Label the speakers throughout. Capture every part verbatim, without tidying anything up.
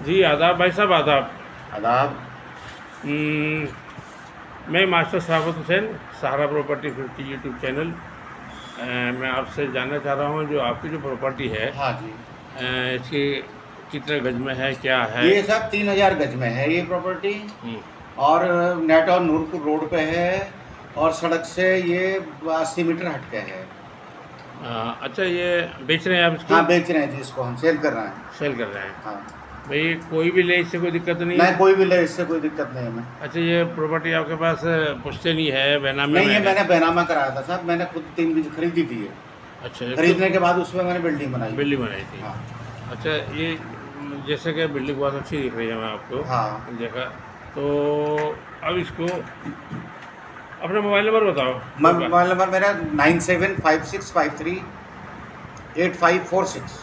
Speaker 1: जी आदाब भाई साहब, आदाब।
Speaker 2: आदाब।
Speaker 1: हम्म, मैं master Sarafat Hussain, Sahara property fifty YouTube channel. अ, मैं आपसे जानना चाह रहा हूँ, जो आपकी जो प्रॉपर्टी है,
Speaker 2: हाँ जी।
Speaker 1: अ, इसकी कितने गज में है, क्या है?
Speaker 2: ये सब तीन हजार गज में है ये प्रॉपर्टी।
Speaker 1: हम्म,
Speaker 2: और नेट और नूरपुर रोड पे है। और सड़क से ये अस्सी मीटर हटके है।
Speaker 1: अ, अच्छा, ये बेच रहे हैं आप इसको?
Speaker 2: हाँ, बेच रहे हैं जी, इसको हम सेल कर रहे हैं।
Speaker 1: सेल कर रहे हैं?
Speaker 2: हाँ।
Speaker 1: भाई कोई भी ले, इससे कोई दिक्कत नहीं
Speaker 2: नहीं,
Speaker 1: है?
Speaker 2: कोई भी ले, इससे कोई दिक्कत नहीं है हमें।
Speaker 1: अच्छा, ये प्रॉपर्टी आपके पास पुश्तैनी है, बैनामे
Speaker 2: नहीं,
Speaker 1: में
Speaker 2: ये
Speaker 1: है?
Speaker 2: मैंने बैनामा कराया था साहब, मैंने खुद तीन बीज खरीदी थी ये।
Speaker 1: अच्छा, एक तो
Speaker 2: खरीदने के बाद उसमें मैंने बिल्डिंग बनाई।
Speaker 1: बिल्डिंग बनाई थी।
Speaker 2: हाँ।
Speaker 1: अच्छा, ये जैसे कि बिल्डिंग बहुत अच्छी दिख रही है, मैं आपको
Speaker 2: हाँ।
Speaker 1: देखा तो। अब इसको अपना मोबाइल नंबर बताओ।
Speaker 2: मोबाइल नंबर मेरा nine seven five six five three eight five four six.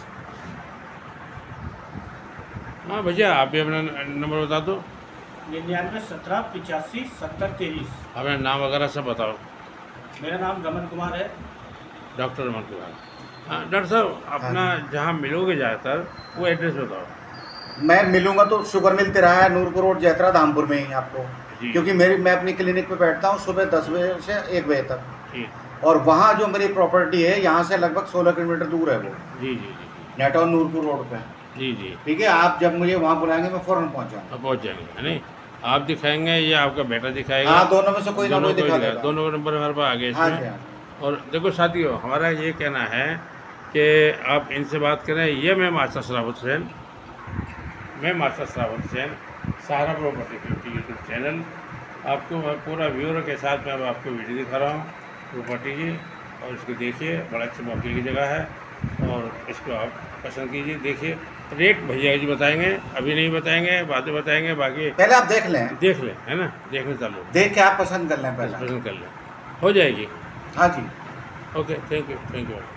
Speaker 1: हाँ भैया, आप भी अपना नंबर बता दो।
Speaker 3: निन्यानवे सत्रह पिचासी सत्तर तेईस।
Speaker 1: अपना नाम वगैरह सब बताओ।
Speaker 3: मेरा नाम रमन कुमार है।
Speaker 1: डॉक्टर रमन कुमार। हाँ डॉक्टर साहब, अपना
Speaker 2: हाँ।
Speaker 1: जहाँ मिलोगे ज़्यादातर वो एड्रेस बताओ।
Speaker 2: मैं मिलूंगा तो शुगर मिल तिराहा है, नूरपुर रोड, जैतरा, धामपुर में ही आपको।
Speaker 1: जी।
Speaker 2: क्योंकि मेरी मैं अपनी क्लिनिक पे बैठता हूँ सुबह दस बजे से एक बजे तक।
Speaker 1: ठीक।
Speaker 2: और वहाँ जो मेरी प्रॉपर्टी है यहाँ से लगभग सोलह किलोमीटर दूर है वो।
Speaker 1: जी जी जी
Speaker 2: नेटॉन नूरपुर रोड पे।
Speaker 1: जी जी।
Speaker 2: ठीक है, आप जब मुझे वहाँ बुलाएंगे मैं फ़ौरन पहुँच जाऊँगा।
Speaker 1: अब पहुँच जाएंगे, है नहीं? आप दिखाएंगे या आपका बेटा दिखाएगा?
Speaker 2: हाँ, दोनों में से कोई ना
Speaker 1: दोनों
Speaker 2: कोई
Speaker 1: को ही
Speaker 2: दिखा
Speaker 1: दिखा,
Speaker 2: देगा।
Speaker 1: दोनों का नंबर हमारे पास आ गया
Speaker 2: हाँ
Speaker 1: इसमें।
Speaker 2: जी, हाँ जी।
Speaker 1: और देखो साथियों, हमारा ये कहना है कि आप इनसे बात करें। ये मैं मास्टर सराफत हुसैन, मैं master Sarafat Hussain, Sahara property fifty YouTube channel. आपको मैं पूरा व्यूअर के साथ में अब आपको वीडियो दिखा रहा हूँ प्रॉपर्टी की। और इसको देखिए, बड़ा अच्छे मौके की जगह है और इसको आप पसंद कीजिए। देखिए, रेट भैया जी बताएंगे, अभी नहीं बताएंगे, बाद में बताएंगे। बाकी
Speaker 2: पहले आप देख लें।
Speaker 1: देख लें, है ना? देखने चालू
Speaker 2: देख के आप पसंद कर लें
Speaker 1: बस
Speaker 2: पहले।
Speaker 1: पसंद कर लें, हो जाएगी।
Speaker 2: हाँ जी।
Speaker 1: Okay, thank you, thank you.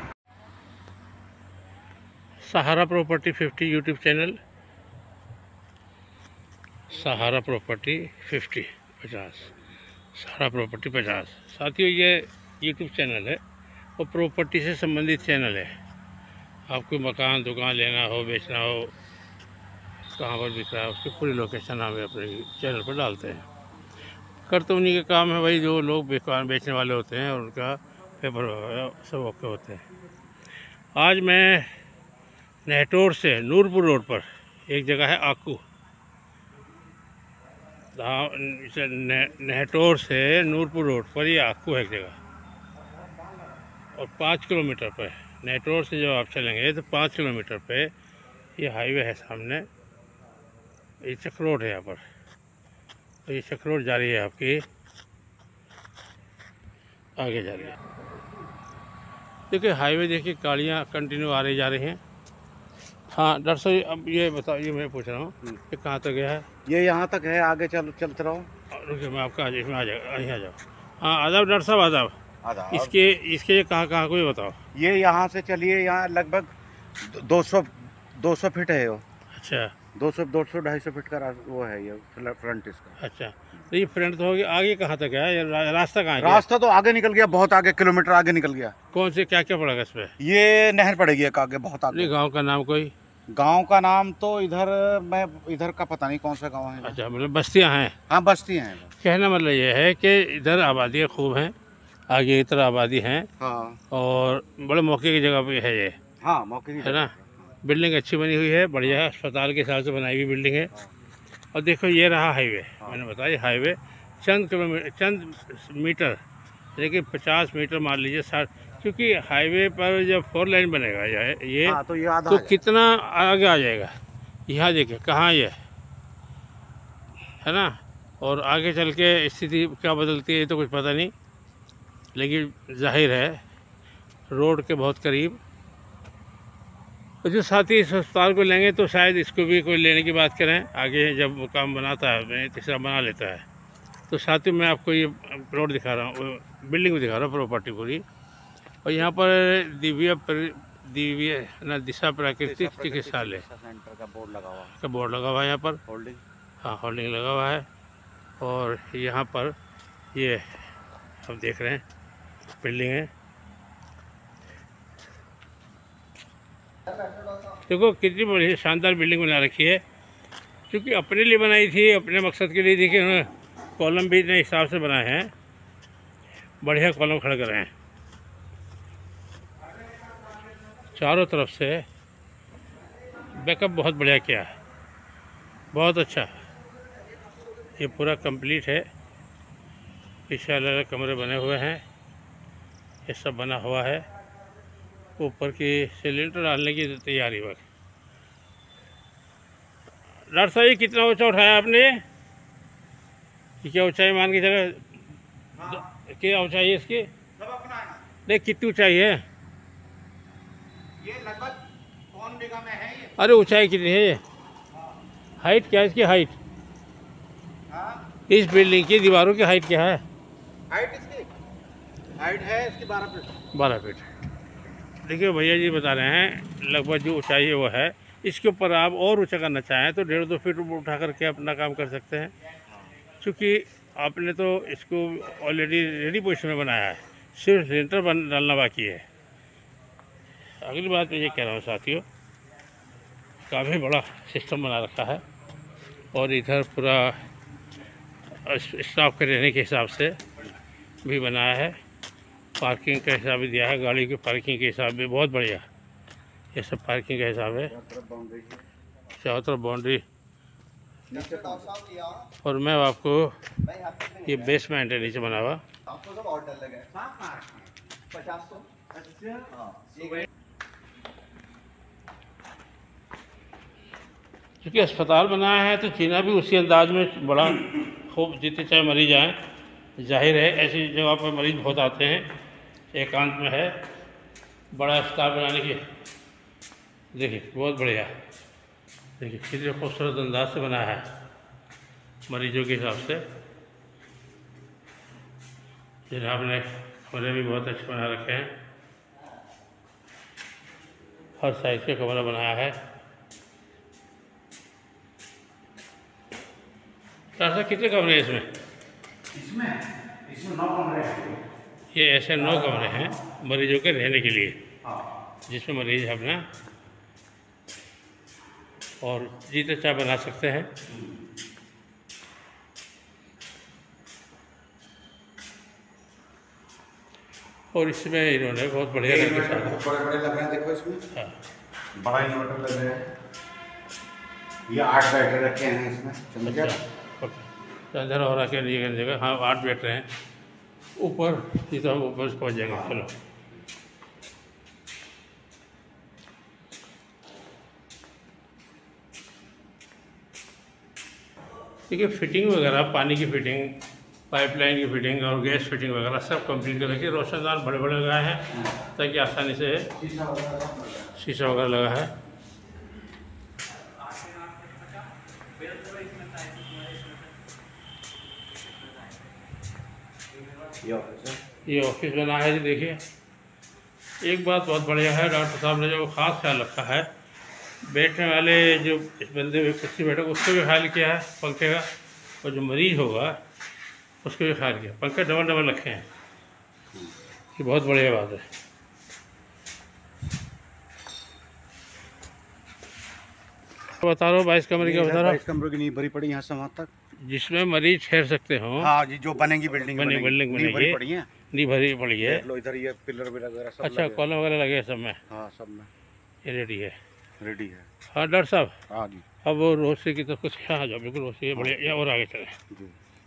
Speaker 1: Sahara property fifty YouTube channel, Sahara property fifty पचास, सहारा प्रॉपर्टी पचास। साथियों, ये यूट्यूब चैनल है और प्रॉपर्टी से संबंधित चैनल है। आपको मकान दुकान लेना हो, बेचना हो, कहाँ पर बिक रहा है, उसकी पूरी लोकेशन हम अपने चैनल पर डालते हैं। कर तो उन्हीं का काम है भाई, जो लोग बेकार बेचने वाले होते हैं और उनका पेपर वगैरह सब ओके होते हैं। आज मैं नेहटोर से नूरपुर रोड पर एक जगह है आकू, नेहटोर से नूरपुर रोड पर ये आकू है एक जगह। और पाँच किलोमीटर पर, नेहटोर से जब आप चलेंगे तो पाँच किलोमीटर पे ये हाईवे है सामने। ये चक रोड है यहाँ पर, तो ये चक रोड जा रही है आपकी, आगे जा रही है। देखिए हाईवे, देखिए गाड़ियाँ कंटिन्यू आ रही जा रही हैं। हाँ डॉक्टर साहब, अब ये बताओ, ये मैं पूछ रहा हूँ कि कहाँ तक गया है?
Speaker 2: ये यहाँ तक है, आगे चल चलते रहो।
Speaker 1: रुकिए, मैं आपका इसमें आ जाएगा, यहीं आ जाओ। हाँ आदाब डॉक्टर साहब, आदाब।
Speaker 2: आधार
Speaker 1: इसके इसके कहाँ कहाँ को ये बताओ।
Speaker 2: ये यहाँ से चलिए, यहाँ लगभग दो सौ दो सौ फीट है वो।
Speaker 1: अच्छा
Speaker 2: दो सौ दो सौ ढाई सौ फीट का रास- वो है ये फ्रंट इसका।
Speaker 1: अच्छा, तो ये फ्रंट तो हो गया, आगे कहाँ तक है? ये रा, रास्ता कहाँ है?
Speaker 2: रास्ता तो आगे निकल गया, बहुत आगे, किलोमीटर आगे निकल गया।
Speaker 1: कौन से, क्या क्या पड़ेगा इस पे?
Speaker 2: ये नहर पड़ेगी एक आगे, बहुत आगे।
Speaker 1: गांव का नाम कोई?
Speaker 2: गांव का नाम तो इधर, मैं इधर का पता नहीं कौन सा गांव है।
Speaker 1: अच्छा, मतलब बस्तियां हैं?
Speaker 2: हाँ, बस्ती हैं।
Speaker 1: कहना मतलब ये है कि इधर आबादियाँ खूब हैं, आगे इधर आबादी हैं
Speaker 2: हाँ
Speaker 1: और बड़े मौके की जगह पे है ये,
Speaker 2: हाँ, मौके की
Speaker 1: है ना? बिल्डिंग अच्छी बनी हुई है, बढ़िया है, अस्पताल के हिसाब से बनाई हुई बिल्डिंग है। और देखो ये रहा हाईवे, मैंने बताया हाईवे चंद किलोमीटर, चंद मीटर, लेकिन पचास मीटर मान लीजिए, साठ। क्योंकि हाईवे पर जब फोर लाइन बनेगा ये ये
Speaker 2: हाँ, तो ये आधा
Speaker 1: तो
Speaker 2: है।
Speaker 1: कितना आगे आ जाएगा। यहाँ देखिए कहाँ ये है ना। और आगे चल के स्थिति क्या बदलती है ये तो कुछ पता नहीं, लेकिन जाहिर है रोड के बहुत करीब। तो जो साथी इस अस्पताल को लेंगे तो शायद इसको भी कोई लेने की बात करें आगे, जब वो काम बनाता है, तीसरा बना लेता है। तो साथियों, मैं आपको ये प्लॉट दिखा रहा हूँ, बिल्डिंग भी दिखा रहा हूँ, प्रॉपर्टी पूरी। और यहाँ पर दिव्य दिव्य ना दिशा प्राकृतिक चिकित्सालय
Speaker 2: सेंटर का बोर्ड लगा हुआ
Speaker 1: का बोर्ड लगा हुआ है यहाँ पर।
Speaker 2: होल्डिंग।
Speaker 1: हाँ, होल्डिंग लगा हुआ है। और यहाँ पर ये हम देख रहे हैं बिल्डिंग है, देखो कितनी बड़ी शानदार बिल्डिंग बना रखी है। क्योंकि अपने लिए बनाई थी, अपने मकसद के लिए। देखिए उन्होंने कॉलम भी इतने हिसाब से बनाए हैं, बढ़िया कॉलम खड़े कर रहे हैं चारों तरफ से। बैकअप बहुत बढ़िया किया है, बहुत अच्छा। ये पूरा कंप्लीट है। पीछे अलग अलग कमरे बने हुए हैं, ये सब बना हुआ है। ऊपर की सिलेंडर डालने की तैयारी वक्त। डॉक्टर साहब ये कितना ऊंचा उठाया आपने? ये क्या ऊंचाई मान के चले? हाँ। क्या ऊंचाई है इसकी?
Speaker 2: सब अपना है।
Speaker 1: नहीं, कितनी ऊंचाई है?
Speaker 2: ये लगभग कौन बीघा में है ये।
Speaker 1: अरे ऊंचाई कितनी है ये? हाइट क्या है इसकी? हाइट
Speaker 2: हाँ?
Speaker 1: इस बिल्डिंग की दीवारों की हाइट क्या है?
Speaker 2: हाइट इसकी हाइट है इसकी बारह फीट।
Speaker 1: बारह फीट। देखिए भैया जी बता रहे हैं लगभग जो ऊंचाई है वो है। इसके ऊपर आप और ऊंचा करना चाहें तो डेढ़ दो फीट उठा करके अपना काम कर सकते हैं, क्योंकि आपने तो इसको ऑलरेडी रेडी पोजीशन में बनाया है, सिर्फ सिलेंडर बन डालना बाकी है। अगली बात मैं ये कह रहा हूँ साथियों, काफ़ी बड़ा सिस्टम बना रखा है और इधर पूरा स्टाफ के रहने के हिसाब से भी बनाया है। पार्किंग का हिसाब भी दिया है, गाड़ी की पार्किंग के हिसाब भी बहुत बढ़िया। ये सब पार्किंग का हिसाब है, चारों तरफ बाउंड्री। और मैं आपको ये बेसमेंट है नीचे बना हुआ। क्योंकि अस्पताल बनाया है तो जीना भी उसी अंदाज में बड़ा खूब, जितने चाहे मरीज आए। जाहिर है ऐसी जगह पर मरीज बहुत आते हैं, एकांत में है। बड़ा अस्पताल बनाने की देखिए बहुत बढ़िया, देखिए कितने खूबसूरत अंदाज से बना है मरीजों के हिसाब से। जनाब ने कमरे भी बहुत अच्छे बना रखे हैं, हर साइज का कमरा बनाया है। ऐसा कितने कमरे हैं इसमें?
Speaker 2: इसमें इसमें नौ कमरे हैं।
Speaker 1: ये ऐसे नौ कमरे हैं मरीजों के रहने के लिए,
Speaker 2: हाँ।
Speaker 1: जिसमें मरीज अपना और जितना चाह बना सकते हैं। और इसमें इन्होंने बहुत बढ़िया
Speaker 2: बड़े बड़े लग रहे हैं, देखो इसमें।
Speaker 1: हाँ,
Speaker 2: बड़ा इन्वर्टर लग रहा है। ये आठ बैटरी रखे हैं इसमें।
Speaker 1: अंदर और आके लिए जगह। हाँ, आठ बैठ रहे हैं ऊपर, ये तो हम ऊपर पहुँच जाएंगे। चलो देखिए, फिटिंग वगैरह, पानी की फिटिंग, पाइपलाइन की फिटिंग और गैस फिटिंग वगैरह सब कंप्लीट कर रखी है। रोशनदान बड़े बड़े लगाए हैं ताकि आसानी से शीशा वगैरह लगा है। ये ऑफिस बना है जी। देखिए एक बात बहुत बढ़िया है, डॉक्टर साहब ने जो खास ख्याल रखा है, बैठने वाले जो इस बंदे हुए कुर्सी बैठे उसको भी ख्याल किया है पंखे का, और जो मरीज होगा उसको भी ख्याल किया। पंखे डबल डबल रखे हैं, ये बहुत बढ़िया बात है। बता रहा हूँ बाईस कमरे का बता रहा हूँ।
Speaker 2: बाईस कमरों की नींव भरी पड़ी यहाँ से वहाँ तक,
Speaker 1: जिसमें मरीज ठहर सकते हो।
Speaker 2: हाँ जी, जो बनेंगी बिल्डिंग
Speaker 1: बनी बिल्डिंग
Speaker 2: नींव भरी
Speaker 1: बनेगी,
Speaker 2: पड़ी है।
Speaker 1: नींव भरी पड़ी है।
Speaker 2: देख लो इधर ये पिलर वगैरह सब
Speaker 1: अच्छा, कॉलम वगैरह लगे हैं सब में?
Speaker 2: हाँ सब में
Speaker 1: ये रेडी है।
Speaker 2: रेडी है।
Speaker 1: हाँ डॉक्टर साहब,
Speaker 2: हाँ जी।
Speaker 1: अब वो रोशनी की तो कुछ यहाँ जाओ, बिल्कुल रोशनी है बढ़िया। या और आगे चले
Speaker 2: जी।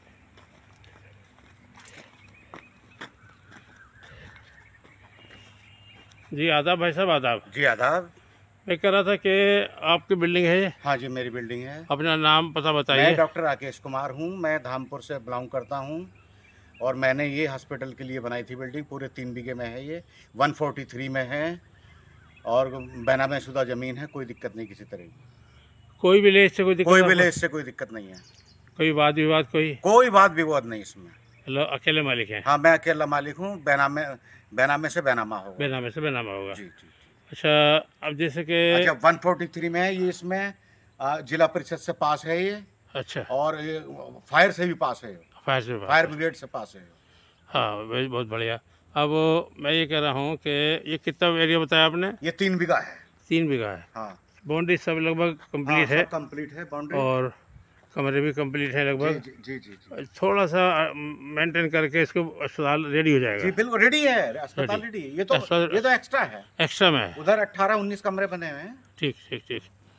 Speaker 1: जी। आदाब भाई साहब, आदाब।
Speaker 2: जी आदाब।
Speaker 1: मैं कह रहा था कि आपकी बिल्डिंग है ये?
Speaker 2: हाँ जी, मेरी बिल्डिंग है।
Speaker 1: अपना नाम पता
Speaker 2: मैं
Speaker 1: बताइए।
Speaker 2: डॉक्टर राकेश कुमार हूँ, मैं धामपुर से बिलोंग करता हूँ और मैंने ये हॉस्पिटल के लिए बनाई थी बिल्डिंग। पूरे तीन बीघे में है ये, एक सौ तैंतालीस में है और बैनामे शुदा ज़मीन है। कोई दिक्कत नहीं किसी तरह की।
Speaker 1: कोई भी ले इससे कोई दिक्कत?
Speaker 2: कोई भी ले इससे कोई दिक्कत नहीं है।
Speaker 1: कोई वाद विवाद? कोई
Speaker 2: कोई बात विवाद नहीं इसमें।
Speaker 1: लो, अकेले मालिक हैं?
Speaker 2: हाँ, मैं अकेला मालिक हूँ। बैनामे बैनामे से बैनामा होगा।
Speaker 1: बेनामे से बेनामा होगा।
Speaker 2: जी जी।
Speaker 1: अच्छा, अब जैसे कि
Speaker 2: अच्छा, एक सौ तैंतालीस में है ये। इसमें आ, जिला परिषद से पास है ये।
Speaker 1: अच्छा,
Speaker 2: और ये फायर से भी पास है,
Speaker 1: फायर से
Speaker 2: फायर ब्रिगेड से पास है।
Speaker 1: हाँ भाई, बहुत बढ़िया। अब मैं ये कह रहा हूँ कि ये कितना एरिया बताया आपने?
Speaker 2: ये तीन बीघा है।
Speaker 1: तीन बीघा है।
Speaker 2: हाँ।
Speaker 1: बाउंड्री सब लगभग कंप्लीट है
Speaker 2: कंप्लीट है बाउंड्री,
Speaker 1: और कमरे भी कंप्लीट है लगभग।
Speaker 2: जी जी जी जी
Speaker 1: थोड़ा सा मेंटेन करके इसको अस्पताल रेडी हो
Speaker 2: जी
Speaker 1: जाएगा।
Speaker 2: बिल्कुल रेडी है, अस्पताल
Speaker 1: रेडी।
Speaker 2: रेडी है। ये तो
Speaker 1: अस्पताल-
Speaker 2: ये तो एक्स्ट्रा है,
Speaker 1: एक्स्ट्रा में है।
Speaker 2: उधर अट्ठारह उन्नीस कमरे बने हुए हैं।
Speaker 1: ठीक ठीक ठीक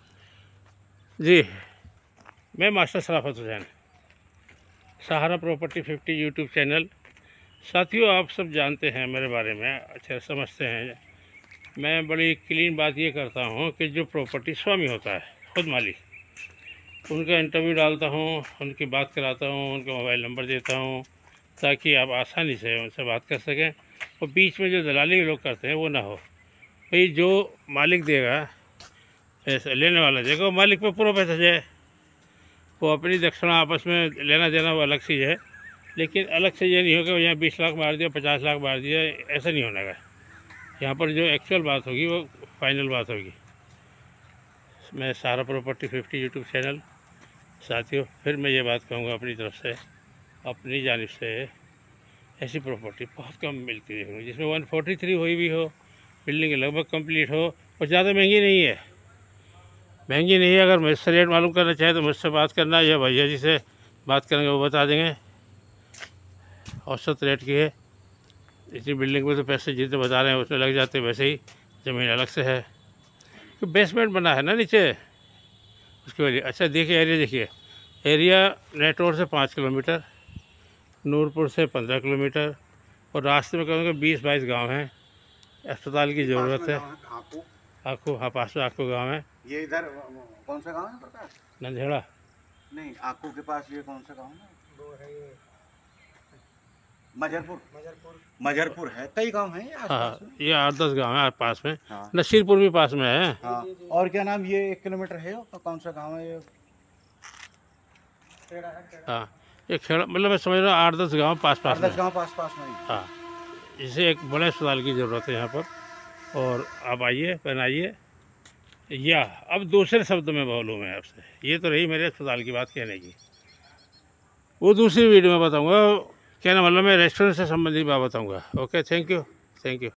Speaker 1: जी। मैं master Sharafat Hussain, Sahara property fifty YouTube channel. साथियों, आप सब जानते हैं मेरे बारे में, अच्छा समझते हैं। मैं बड़ी क्लीन बात ये करता हूँ कि जो प्रॉपर्टी स्वामी होता है, खुद मालिक, उनका इंटरव्यू डालता हूँ, उनकी बात कराता हूँ, उनका मोबाइल नंबर देता हूँ, ताकि आप आसानी से उनसे बात कर सकें और बीच में जो दलाली लोग करते हैं वो ना हो। भाई जो मालिक देगा, ऐसे लेने वाला देगा, वो मालिक पर पूरा पैसा जाए। वो अपनी दक्षिणा आपस में लेना देना वो अलग चीज़ है, लेकिन अलग से ये नहीं होगा यहाँ बीस लाख मार दिया, पचास लाख मार दिया, ऐसा नहीं होना है। यहाँ पर जो एक्चुअल बात होगी वो फाइनल बात होगी। मैं Sahara property fifty YouTube channel. साथियों, फिर मैं ये बात कहूँगा अपनी तरफ से, अपनी जानिब से, ऐसी प्रॉपर्टी बहुत कम मिलती है जिसमें वन फोर्टी थ्री हुई भी हो, बिल्डिंग लगभग कंप्लीट हो और ज़्यादा महंगी नहीं है। महंगी नहीं है। अगर मुझसे रेट मालूम करना चाहे तो मुझसे बात करना, या भैया जी से बात करेंगे, वो बता देंगे औसत रेट की है। इसी बिल्डिंग में तो पैसे जितने बता रहे हैं उसमें लग जाते, वैसे ही ज़मीन अलग से है कि बेसमेंट बना है ना नीचे, उसकी वजह। अच्छा देखिए एरिया, देखिए एरिया नेट रोड से पाँच किलोमीटर, नूरपुर से पंद्रह किलोमीटर, और रास्ते में कहूँगा बीस बाईस गांव हैं। अस्पताल की ज़रूरत है। आखो, हाँ पास में आखो गांव है।
Speaker 2: ये इधर कौन सा गांव है प्रकाश?
Speaker 1: नंदेड़ा
Speaker 2: नहीं, आकू के पास ये कौन सा गांव है? वो है ये मजरपुर। मजरपुर मजरपुर है, कई गांव हैं ये
Speaker 1: हाँ,
Speaker 2: आसपास में।
Speaker 1: ये आठ दस गांव हैं पास में।
Speaker 2: हाँ।
Speaker 1: नसीरपुर भी पास में है।
Speaker 2: हाँ। और क्या नाम, ये एक किलोमीटर है, कौन सा गांव है ये?
Speaker 1: हाँ, ये खेड़ा, मतलब मैं समझ रहा हूँ आठ दस गाँव पास पास में।
Speaker 2: दस गांव पास पास में ही।
Speaker 1: हाँ, इसे एक बड़े अस्पताल की ज़रूरत है यहाँ पर। और आप आइए, बनाइए। या अब दूसरे शब्द में बोलूँ मैं आपसे, ये तो रही मेरे अस्पताल की बात कहने की, वो दूसरी वीडियो में बताऊँगा। कहना मतलब मैं रेस्टोरेंट से संबंधित बात बताऊँगा। Okay, thank you, thank you.